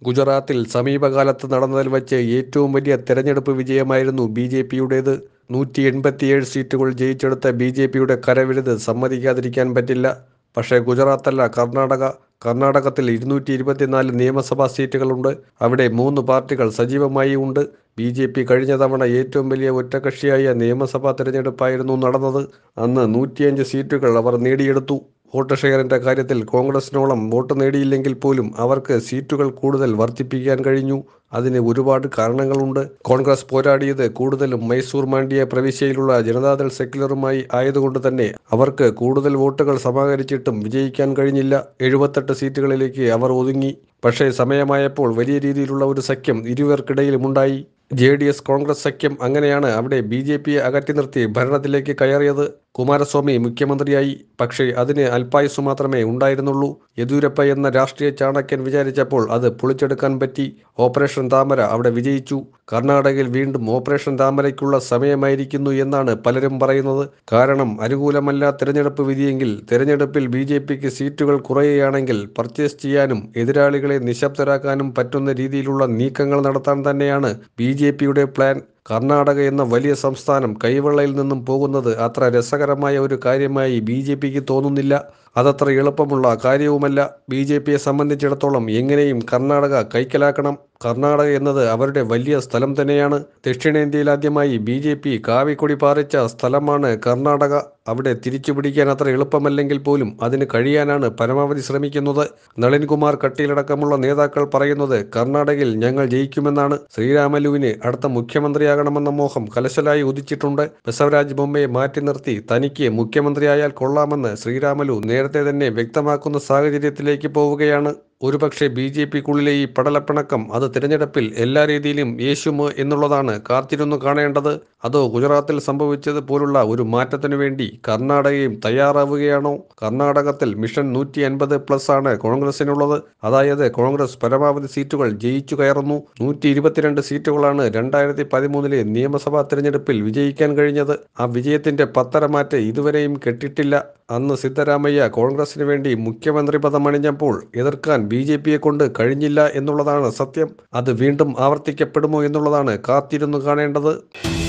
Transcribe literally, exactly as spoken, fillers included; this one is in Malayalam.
ഗുജറാത്തിൽ സമീപകാലത്ത് നടന്നതിൽ വച്ച് ഏറ്റവും വലിയ തെരഞ്ഞെടുപ്പ് വിജയമായിരുന്നു ബി ജെ പിയുടേത്. നൂറ്റി എൺപത്തിയേഴ് സീറ്റുകൾ ജയിച്ചെടുത്ത ബി ജെ പിയുടെ കരവിരുത് സമ്മതിക്കാതിരിക്കാൻ പറ്റില്ല. പക്ഷേ ഗുജറാത്തല്ല, കർണാടക. കർണാടകത്തിൽ ഇരുന്നൂറ്റി ഇരുപത്തിനാല് നിയമസഭാ സീറ്റുകളുണ്ട്. അവിടെ മൂന്ന് പാർട്ടികൾ സജീവമായി ഉണ്ട്. ബി ജെ പി കഴിഞ്ഞ തവണ ഏറ്റവും വലിയ ഒറ്റകക്ഷിയായ നിയമസഭാ തെരഞ്ഞെടുപ്പായിരുന്നു നടന്നത്. അന്ന് നൂറ്റിയഞ്ച് സീറ്റുകൾ അവർ നേടിയെടുത്തു. വോട്ട് ഷെയറിൻ്റെ കാര്യത്തിൽ കോൺഗ്രസിനോളം വോട്ട് നേടിയില്ലെങ്കിൽ പോലും അവർക്ക് സീറ്റുകൾ കൂടുതൽ വർദ്ധിപ്പിക്കാൻ കഴിഞ്ഞു. അതിന് ഒരുപാട് കാരണങ്ങളുണ്ട്. കോൺഗ്രസ് പോരാടിയത് കൂടുതലും മൈസൂർ മാണ്ഡ്യ പ്രവിശ്യയിലുള്ള ജനതാദൾ സെക്യുലറുമായി ആയതുകൊണ്ട് തന്നെ അവർക്ക് കൂടുതൽ വോട്ടുകൾ സമാഹരിച്ചിട്ടും വിജയിക്കാൻ കഴിഞ്ഞില്ല. എഴുപത്തെട്ട് സീറ്റുകളിലേക്ക് അവർ ഒതുങ്ങി. പക്ഷേ സമയമായപ്പോൾ വലിയ രീതിയിലുള്ള ഒരു സഖ്യം ഇരുവർക്കിടയിലുമുണ്ടായി. ജെ ഡി എസ് കോൺഗ്രസ് സഖ്യം. അങ്ങനെയാണ് അവിടെ ബി ജെ പിയെ അകറ്റി നിർത്തി ഭരണത്തിലേക്ക് കയറിയത്. കുമാരസ്വാമി മുഖ്യമന്ത്രിയായി. പക്ഷേ അതിന് അല്പായുസ് മാത്രമേ ഉണ്ടായിരുന്നുള്ളൂ. യെദ്യൂരപ്പ എന്ന രാഷ്ട്രീയ ചാണക്യൻ വിചാരിച്ചപ്പോൾ അത് പൊളിച്ചെടുക്കാൻ പറ്റി. ഓപ്പറേഷൻ താമര അവിടെ വിജയിച്ചു. കർണാടകയിൽ വീണ്ടും ഓപ്പറേഷൻ താമരയ്ക്കുള്ള സമയമായിരിക്കുന്നു എന്നാണ് പലരും പറയുന്നത്. കാരണം അനുകൂലമല്ല തെരഞ്ഞെടുപ്പ് വിധിയെങ്കിൽ തെരഞ്ഞെടുപ്പിൽ ബി ജെ പിക്ക് സീറ്റുകൾ കുറയുകയാണെങ്കിൽ പർച്ചേസ് ചെയ്യാനും എതിരാളികളെ നിശബ്ദരാക്കാനും പറ്റുന്ന രീതിയിലുള്ള നീക്കങ്ങൾ നടത്താൻ തന്നെയാണ് ബി ജെ പിയുടെ പ്ലാൻ. കർണാടക എന്ന വലിയ സംസ്ഥാനം കൈവെള്ളയിൽ നിന്നും പോകുന്നത് അത്ര രസകരമായ ഒരു കാര്യമായി ബി ജെ പിക്ക് തോന്നുന്നില്ല. അതത്ര എളുപ്പമുള്ള കാര്യവുമല്ല. ബി ജെ പിയെ സംബന്ധിച്ചിടത്തോളം എങ്ങനെയും കർണാടക കൈക്കലാക്കണം. കർണാടക എന്നത് അവരുടെ വലിയ സ്ഥലം തന്നെയാണ്. ദക്ഷിണേന്ത്യയിൽ ആദ്യമായി ബി ജെ പി കാവിക്കൊടി പാറിച്ച സ്ഥലമാണ് കർണാടക. അവിടെ തിരിച്ചു പിടിക്കാൻ അത്ര എളുപ്പമല്ലെങ്കിൽ പോലും അതിന് കഴിയാനാണ് പരമാവധി ശ്രമിക്കുന്നത്. നളിൻകുമാർ കട്ടീലടക്കമുള്ള നേതാക്കൾ പറയുന്നത് കർണാടകയിൽ ഞങ്ങൾ ജയിക്കുമെന്നാണ്. ശ്രീരാമലുവിന് അടുത്ത മുഖ്യമന്ത്രിയാകണമെന്ന മോഹം കലശലായി ഉദിച്ചിട്ടുണ്ട്. ബസവരാജ് ബൊമ്മയെ മാറ്റി നിർത്തി തനിക്ക് മുഖ്യമന്ത്രിയായാൽ കൊള്ളാമെന്ന് ശ്രീരാമലു നേരത്തെ തന്നെ വ്യക്തമാക്കുന്ന സാഹചര്യത്തിലേക്ക് പോവുകയാണ്. ഒരുപക്ഷെ ബി ജെ പിക്കുള്ളിലെ ഈ പടലപ്പിണക്കം അത് തിരഞ്ഞെടുപ്പിൽ എല്ലാ രീതിയിലും യേശുമോ എന്നുള്ളതാണ് കാത്തിരുന്നു കാണേണ്ടത്. അതോ ഗുജറാത്തിൽ സംഭവിച്ചത് പോലുള്ള ഒരു മാറ്റത്തിനു വേണ്ടി കർണാടകയും തയ്യാറാവുകയാണോ? കർണാടകത്തിൽ മിഷൻ നൂറ്റി അൻപത് പ്ലസ് ആണ് കോൺഗ്രസിനുള്ളത്. അതായത് കോൺഗ്രസ് പരമാവധി സീറ്റുകൾ ജയിച്ചു കയറുന്നു. നൂറ്റി ഇരുപത്തിരണ്ട് സീറ്റുകളാണ് രണ്ടായിരത്തി പതിമൂന്നിലെ നിയമസഭാ തിരഞ്ഞെടുപ്പിൽ വിജയിക്കാൻ കഴിഞ്ഞത്. ആ വിജയത്തിന്റെ പത്തരമാറ്റ് ഇതുവരെയും കെട്ടിട്ടില്ല. അന്ന് സിദ്ധരാമയ്യ കോൺഗ്രസിന് വേണ്ടി മുഖ്യമന്ത്രി പദം അണിഞ്ഞപ്പോൾ എതിർക്കാൻ ബി ജെ പിയെ കൊണ്ട് കഴിഞ്ഞില്ല എന്നുള്ളതാണ് സത്യം. അത് വീണ്ടും ആവർത്തിക്കപ്പെടുമോ എന്നുള്ളതാണ് കാത്തിരുന്നു കാണേണ്ടത്.